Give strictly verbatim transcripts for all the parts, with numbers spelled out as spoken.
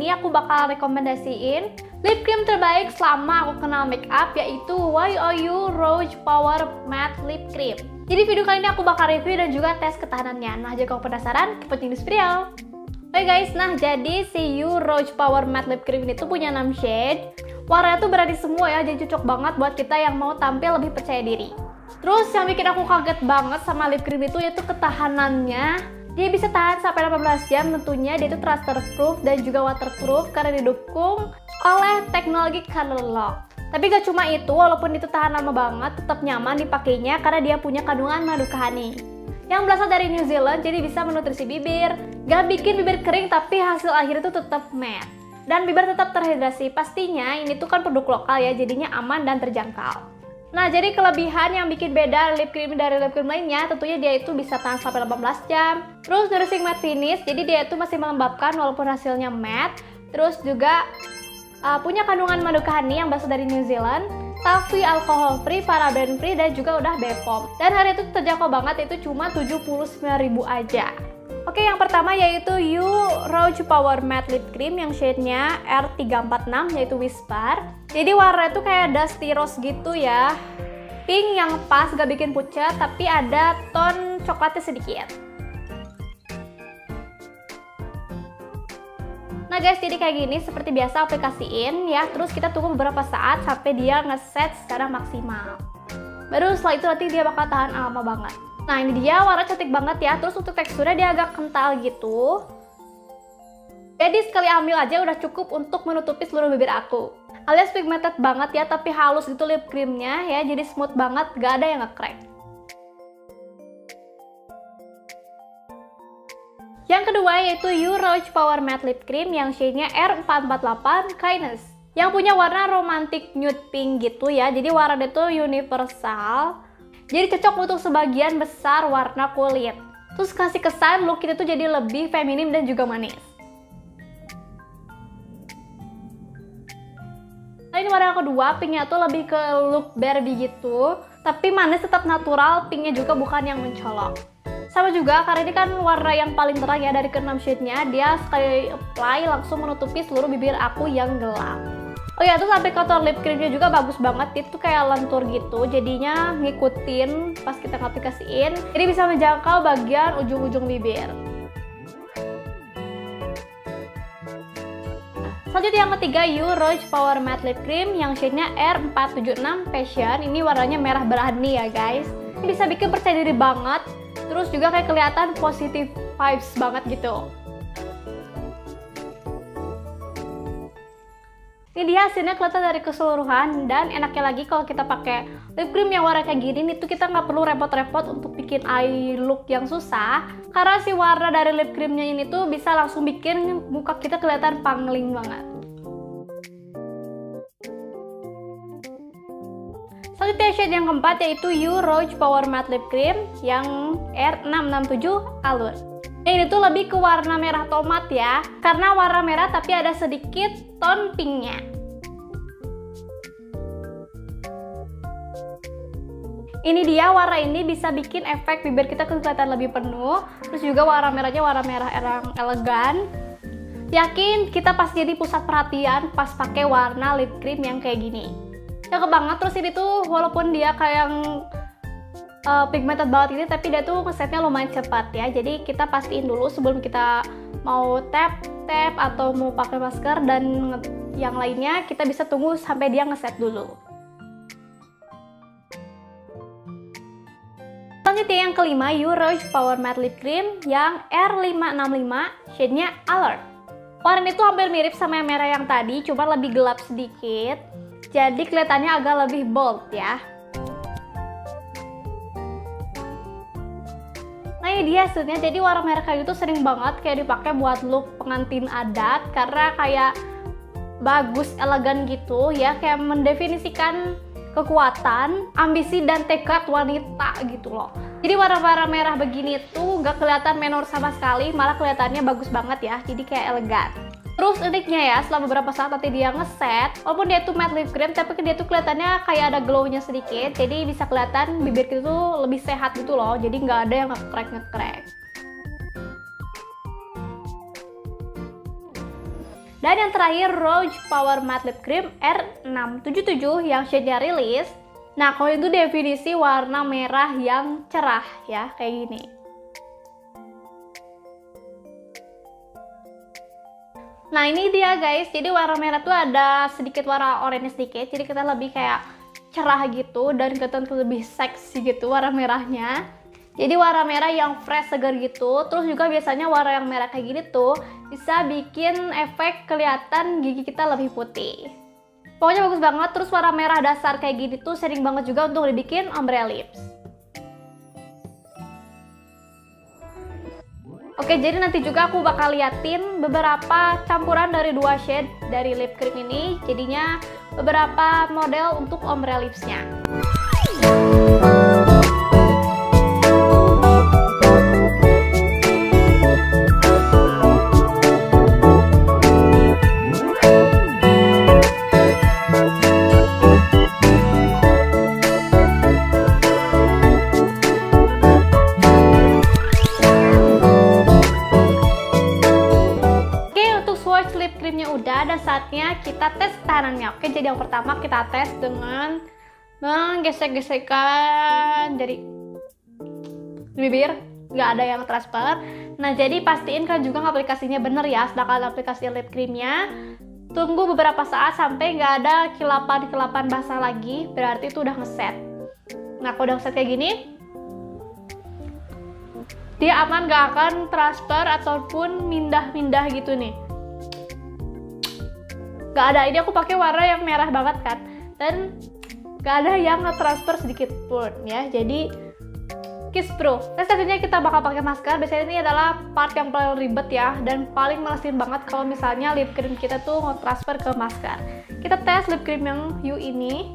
ini aku bakal rekomendasiin lip cream terbaik selama aku kenal makeup, yaitu Y O U Rouge Power Matte Lip Cream. Jadi video kali ini aku bakal review dan juga tes ketahanannya. Nah, jika kamu penasaran, keep watching this video. Oke guys, nah jadi si Y O U Rouge Power Matte Lip Cream ini tuh punya enam shade. Warnanya tuh berani semua ya, jadi cocok banget buat kita yang mau tampil lebih percaya diri. Terus yang bikin aku kaget banget sama lip cream itu yaitu ketahanannya. Dia bisa tahan sampai delapan belas jam, tentunya dia itu transfer proof dan juga waterproof karena didukung oleh teknologi color lock. Tapi gak cuma itu, walaupun itu tahan lama banget, tetap nyaman dipakainya karena dia punya kandungan madu kahani yang berasal dari New Zealand, jadi bisa menutrisi bibir, gak bikin bibir kering tapi hasil akhir itu tetap matte. Dan bibir tetap terhidrasi, pastinya ini tuh kan produk lokal ya, jadinya aman dan terjangkau. Nah, jadi kelebihan yang bikin beda lip cream dari lip cream lainnya, tentunya dia itu bisa tahan sampai delapan belas jam. Terus nourishing matte finish, jadi dia itu masih melembabkan walaupun hasilnya matte. Terus juga uh, punya kandungan madu kahani yang berasal dari New Zealand, talc-free, alcohol free, paraben free, dan juga udah B P O M. Dan harga itu terjangkau banget, itu cuma tujuh puluh sembilan ribu aja. Oke, yang pertama yaitu Y O U Rouge Power Matte Lip Cream yang shade-nya R tiga empat enam, yaitu Whisper. Jadi warnanya tuh kayak dusty rose gitu ya. Pink yang pas, gak bikin pucat, tapi ada tone coklatnya sedikit. Nah guys, jadi kayak gini seperti biasa aplikasiin ya. Terus kita tunggu beberapa saat sampai dia ngeset secara maksimal. Baru setelah itu nanti dia bakal tahan lama banget. Nah ini dia, warna cantik banget ya. Terus untuk teksturnya dia agak kental gitu. Jadi sekali ambil aja udah cukup untuk menutupi seluruh bibir aku. Alias pigmented banget ya, tapi halus gitu lip creamnya ya. Jadi smooth banget, gak ada yang nge-crack. Yang kedua yaitu Y O U Rouge Power Matte Lip Cream yang shade-nya R empat empat delapan Kindness. Yang punya warna romantic nude pink gitu ya. Jadi warnanya tuh universal. Jadi cocok untuk sebagian besar warna kulit. Terus kasih kesan look kita tuh jadi lebih feminim dan juga manis. Nah ini warna kedua, pinknya tuh lebih ke look Barbie gitu. Tapi manis tetap natural, pinknya juga bukan yang mencolok. Sama juga karena ini kan warna yang paling terang ya dari keenam shade-nya. Dia sekali apply langsung menutupi seluruh bibir aku yang gelap. Oh ya, terus aplikator lip creamnya juga bagus banget, itu kayak lentur gitu, jadinya ngikutin pas kita ngaplikasiin, jadi bisa menjangkau bagian ujung-ujung bibir. Selanjutnya yang ketiga, Y O U Rouge Power Matte Lip Cream yang shade-nya R empat tujuh enam Passion. Ini warnanya merah berani ya guys. Ini bisa bikin percaya diri banget, terus juga kayak kelihatan positive vibes banget gitu. Ini dia hasilnya kelihatan dari keseluruhan, dan enaknya lagi kalau kita pakai lip cream yang warna kayak gini itu kita nggak perlu repot-repot untuk bikin eye look yang susah, karena si warna dari lip creamnya ini tuh bisa langsung bikin muka kita kelihatan pangling banget. Selanjutnya shade yang keempat yaitu Y O U Rouge Power Matte Lip Cream yang R enam enam tujuh Allure. Ini tuh lebih ke warna merah tomat ya, karena warna merah tapi ada sedikit tone pinknya. Ini dia, warna ini bisa bikin efek bibir kita kelihatan lebih penuh. Terus juga warna merahnya warna merah yang elegan. Yakin kita pasti jadi pusat perhatian pas pakai warna lip cream yang kayak gini. Cakep banget. Terus ini tuh walaupun dia kayak yang Uh, pigmented banget ini, tapi dia tuh ngesetnya lumayan cepat ya. Jadi kita pastiin dulu sebelum kita mau tap tap atau mau pakai masker dan yang lainnya, kita bisa tunggu sampai dia ngeset dulu. Selanjutnya yang kelima, Y O U Rouge Power Matte Lip Cream yang R lima enam lima, shade-nya Alert. Warna itu hampir mirip sama yang merah yang tadi, cuma lebih gelap sedikit. Jadi kelihatannya agak lebih bold ya. Nah ini dia hasilnya, jadi warna merah kayak gitu sering banget kayak dipakai buat look pengantin adat, karena kayak bagus, elegan gitu ya, kayak mendefinisikan kekuatan, ambisi, dan tekad wanita gitu loh. Jadi warna-warna merah begini tuh gak kelihatan menor sama sekali, malah kelihatannya bagus banget ya, jadi kayak elegan. Terus uniknya ya, setelah beberapa saat nanti dia ngeset, walaupun dia tuh matte lip cream, tapi dia tuh kelihatannya kayak ada glow-nya sedikit, jadi bisa kelihatan bibir kita tuh lebih sehat gitu loh, jadi nggak ada yang nge-crack-nge-crack. Dan yang terakhir Rouge Power Matte Lip Cream R enam tujuh tujuh yang shade-nya Release. Nah, kalau itu definisi warna merah yang cerah ya, kayak gini. Nah, ini dia guys, jadi warna merah tuh ada sedikit warna oranye sedikit, jadi kita lebih kayak cerah gitu dan kelihatan lebih seksi gitu warna merahnya. Jadi warna merah yang fresh, segar gitu. Terus juga biasanya warna yang merah kayak gini tuh bisa bikin efek kelihatan gigi kita lebih putih. Pokoknya bagus banget. Terus warna merah dasar kayak gini tuh sering banget juga untuk dibikin ombre lips. Oke, jadi nanti juga aku bakal liatin beberapa campuran dari dua shade dari lip cream ini. Jadinya beberapa model untuk ombre lipsnya. Lip creamnya udah, dan saatnya kita tes ketahanannya. Oke, jadi yang pertama kita tes dengan menggesek-gesekkan dari bibir, nggak ada yang transfer. Nah, jadi pastiin kan juga aplikasinya bener ya, sedangkan aplikasi lip creamnya tunggu beberapa saat sampai nggak ada kilapan-kilapan basah lagi, berarti itu udah ngeset. Nah, kalau udah ngeset kayak gini, dia aman, nggak akan transfer ataupun mindah-mindah gitu nih. Gak ada, ini aku pakai warna yang merah banget kan, dan gak ada yang nge-transfer sedikit pun ya, jadi Kiss Pro. Dan selanjutnya kita bakal pakai masker. Biasanya ini adalah part yang paling ribet ya, dan paling malesin banget kalau misalnya lip cream kita tuh nge-transfer ke masker. Kita tes lip cream yang Hue ini,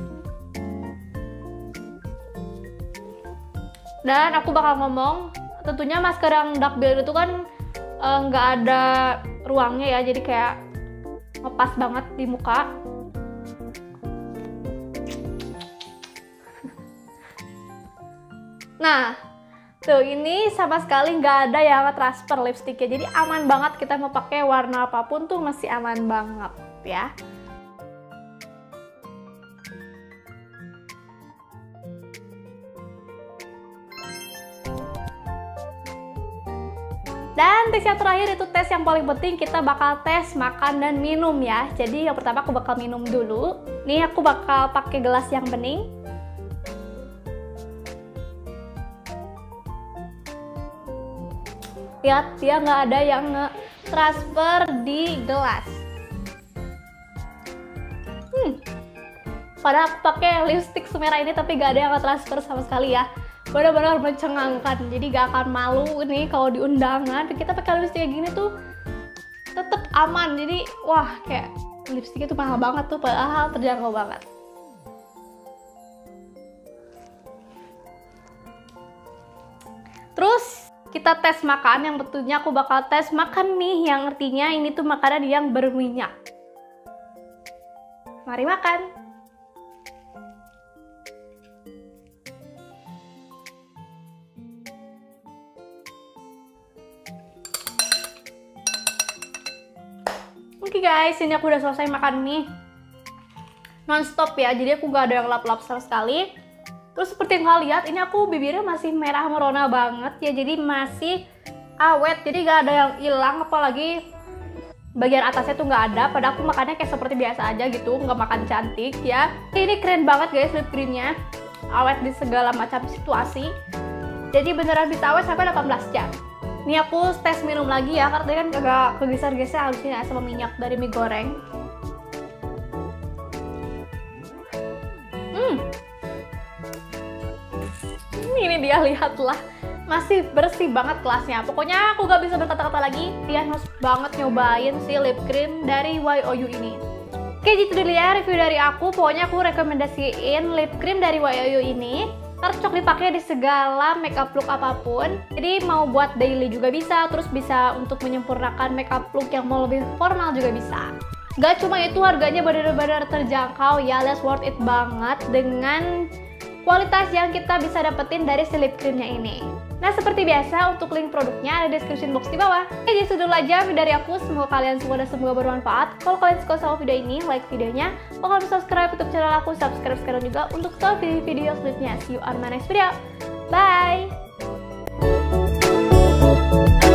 dan aku bakal ngomong, tentunya masker yang dark blend itu kan nggak uh, ada ruangnya ya, jadi kayak ngepas banget di muka. Nah, tuh ini sama sekali nggak ada yang transfer lipstiknya, jadi aman banget, kita mau pakai warna apapun tuh masih aman banget ya. Dan tes yang terakhir itu tes yang paling penting, kita bakal tes makan dan minum ya. Jadi yang pertama aku bakal minum dulu. Nih aku bakal pakai gelas yang bening. Lihat, dia nggak ada yang nge-transfer di gelas. Hmm. Padahal aku pakai lipstick semerah ini tapi nggak ada yang nge-transfer sama sekali ya. Benar-benar mencengangkan, jadi gak akan malu nih kalau di undangan kita pakai lipstick kayak gini tuh tetap aman. Jadi wah, kayak lipstick itu mahal banget tuh, padahal terjangkau banget. Terus kita tes makan, yang betulnya aku bakal tes makan mie, yang artinya ini tuh makanan yang berminyak. Mari makan. Oke guys, ini aku udah selesai makan mie non-stop ya, jadi aku gak ada yang lap-lap sama sekali. Terus seperti yang kalian lihat, ini aku bibirnya masih merah merona banget ya, jadi masih awet, jadi gak ada yang hilang, apalagi bagian atasnya tuh gak ada. Padahal aku makannya kayak seperti biasa aja gitu, gak makan cantik ya. Ini keren banget guys lip creamnya, awet di segala macam situasi, jadi beneran bisa awet sampai delapan belas jam. Ini aku tes minum lagi ya, karena tadi kan agak kegeser-geser harusnya sama minyak dari mie goreng. Hmm. Ini dia, lihatlah. Masih bersih banget kelasnya. Pokoknya aku gak bisa berkata-kata lagi. Kalian harus banget nyobain si lip cream dari Y O U ini. Oke, gitu dulu ya review dari aku. Pokoknya aku rekomendasiin lip cream dari Y O U ini. Cocok dipakai di segala makeup look apapun. Jadi mau buat daily juga bisa, terus bisa untuk menyempurnakan makeup look yang mau lebih formal juga bisa. Gak cuma itu, harganya benar-benar terjangkau ya, less worth it banget dengan kualitas yang kita bisa dapetin dari si lip creamnya ini. Nah, seperti biasa, untuk link produknya ada di description box di bawah. Oke, jadi sudah aja video dari aku. Semoga kalian semua dan semoga bermanfaat. Kalau kalian suka sama video ini, like videonya. Kalau kalian subscribe YouTube channel aku, subscribe sekarang juga untuk tahu video-video selanjutnya. See you on my next video. Bye!